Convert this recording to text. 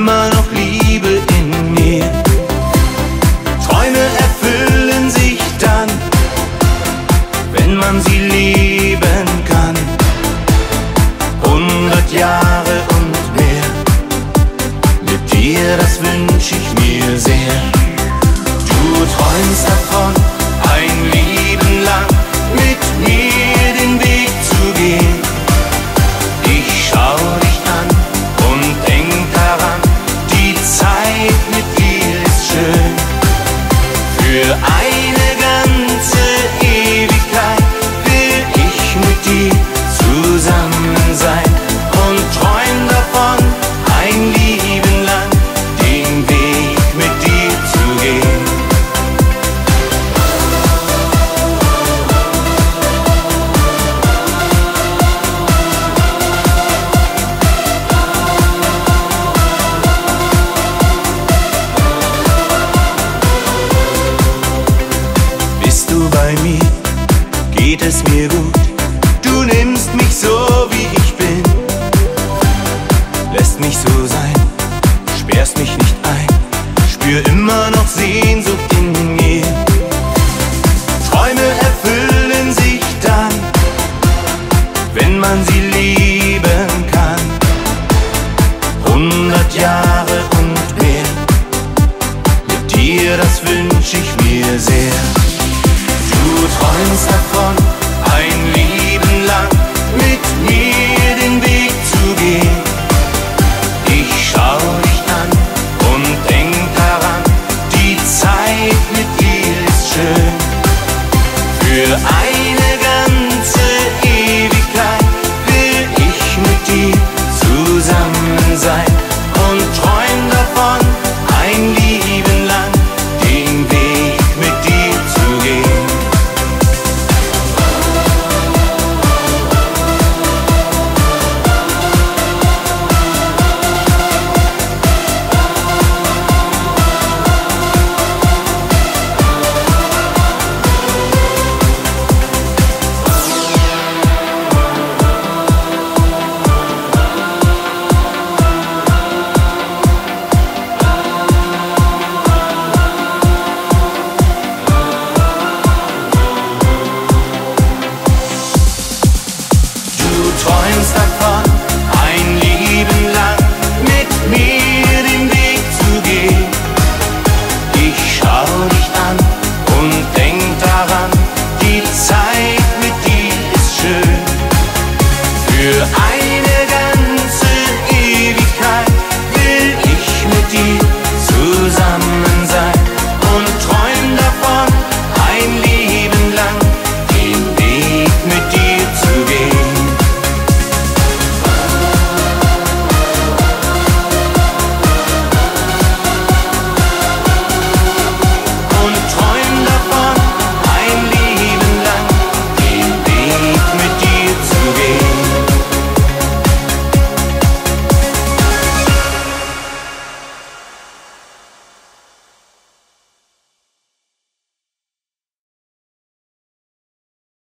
immer noch Liebe in mir. Träume erfüllen sich dann, wenn man sie leben kann. 100 Jahre und mehr, mit dir, das wünsch ich mir sehr. Du träumst davon, ein Leben lang mit mir den Weg zu gehen. Ich schau dich an und denk daran, die Zeit mit dir ist schön. Für eine ganze Ewigkeit will ich mit dir zusammen sein und träum davon, ein Leben lang den Weg mit dir zu gehen. Bist du bei mir, geht es mir gut. Du nimmst mich so, wie ich bin, lässt mich so sein, sperrst mich nicht ein, spür immer noch Sehnsucht in mir. Träume erfüllen sich dann, wenn man sie leben kann. 100 Jahre und mehr, mit dir, das wünsch ich mir sehr. Du träumst davon, ein Leben